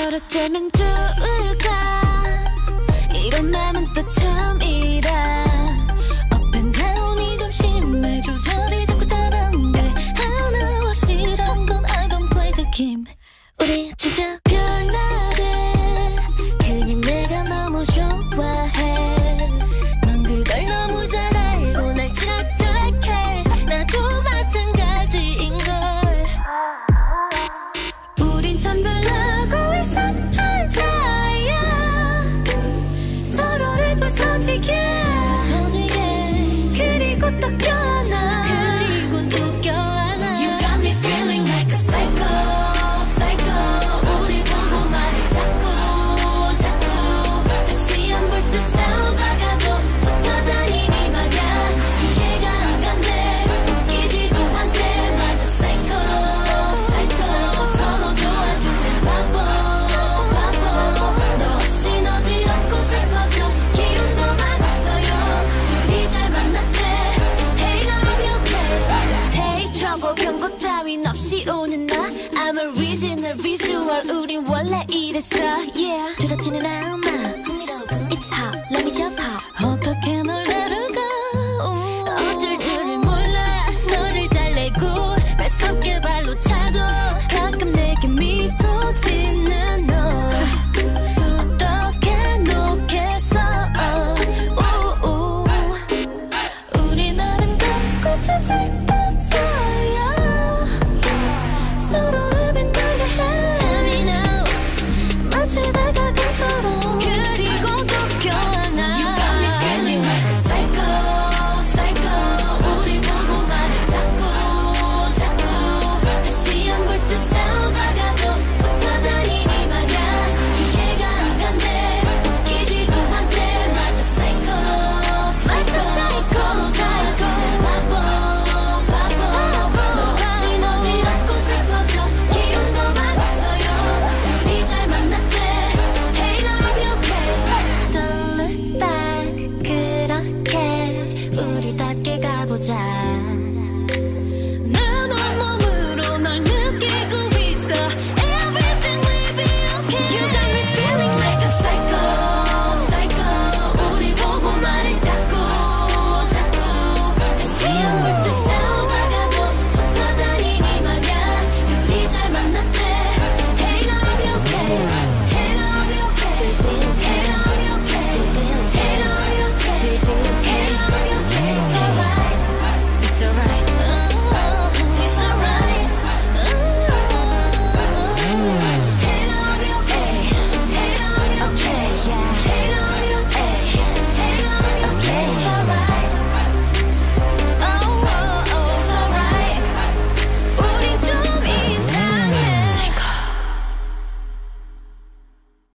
어쩌면 좋을까 이런 맘은 또 처음이라 Up and down이 좀 심해 조절이 자꾸 다른데 하나 확실한 건 I don't play the game 우리 진짜 별나래 그냥 내가 너무 좋아해 넌 그걸 너무 잘 알고 날 착각해 나도 마찬가지인걸 우린 참 별나고 이상한 사이야 서로를 부서지게 그리고 또 껴안아 그리고 또 껴안아 You got me feeling like a psycho psycho 우릴 보고 말해 자꾸 자꾸 다시 안 볼 듯 싸우다가도 붙어다니니 말야 이해가 안 간대 웃기지도 않대 맞아 psycho psycho 서로 좋아줄 땐 바보 바보 너 없인 어지럽고 슬퍼져 기운도 막 없어요 둘이 잘 만났대 Hey now I'm okay Take trouble 경고 따윈 없이 오는 나 I'm a original visual 우린 원래 이랬어 Yeah 두렵지는 않아 It's hot let me